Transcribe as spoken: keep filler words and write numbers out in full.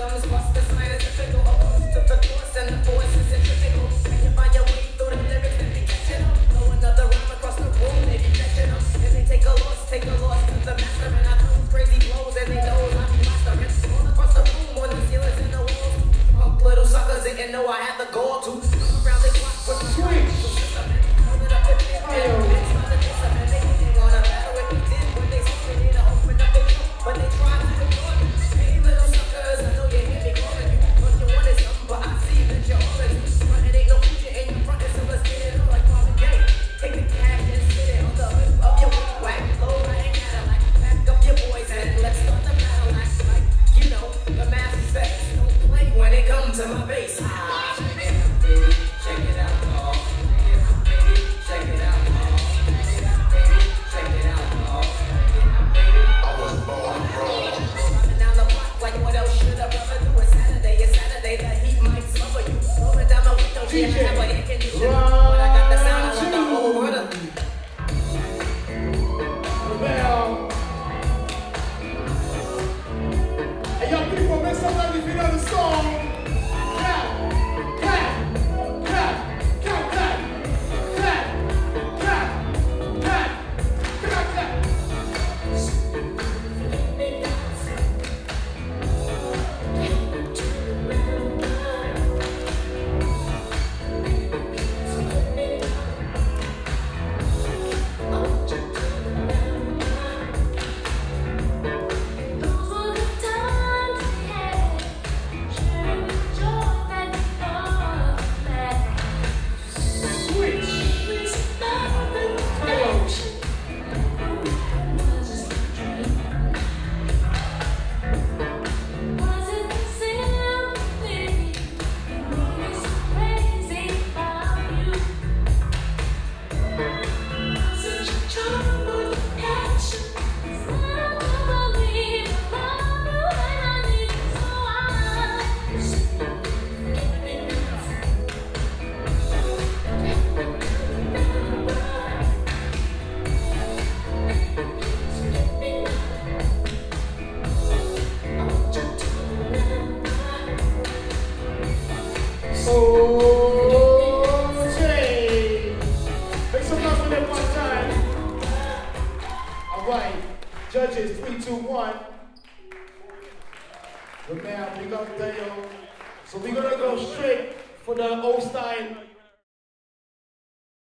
rhythms, bust the science, typical opposed to the thoughts and the forces centrifugal. And you find your way through the lyrics that be catching up. Throw another rhyme across the room, they be catching up. If they take a loss, take a loss to the master, and I throw crazy blows and they know I be mastering. All across the room, on the ceilings and the walls. Punk little suckers didn't know I had the goal to come around the clock with the switch. Hold it up and dip, and it's not a diss, and they didn't wanna battle if we did when they saw me to open up the door, but they tried to ignore me. Hey, little suckers, I know you hear me calling you. Cause you wanted something, but I see that you're already running. Ain't no future in your front, so let's get it on like Marvin Gaye. Take the cash and sit it on the hood of your whack, low riding Cadillac. Back up your boys and let's start the battle. Act like, you know, the mass respect. Don't play when it comes to my bass. Ah, check it out, baby. Check it out, oh. Check it out, baby. Check it out, oh. Check it out, baby. Check it out, oh. Check it out, baby. I was born wrong. Driving down the block like what else should I brother do? It's Saturday, it's Saturday, the heat might smother you. Rolling down my window, yeah, I have a air conditioner. But I got the sound, I want the whole world to leave. Well, hey, young people, make some noise if you know the song. Clap, clap, clap, clap, clap, clap, clap, clap, clap, clap. Okay. Make some noise for them one time. All right. Judges, three, two, one. But now, big up Dale. So we're gonna go straight for the old style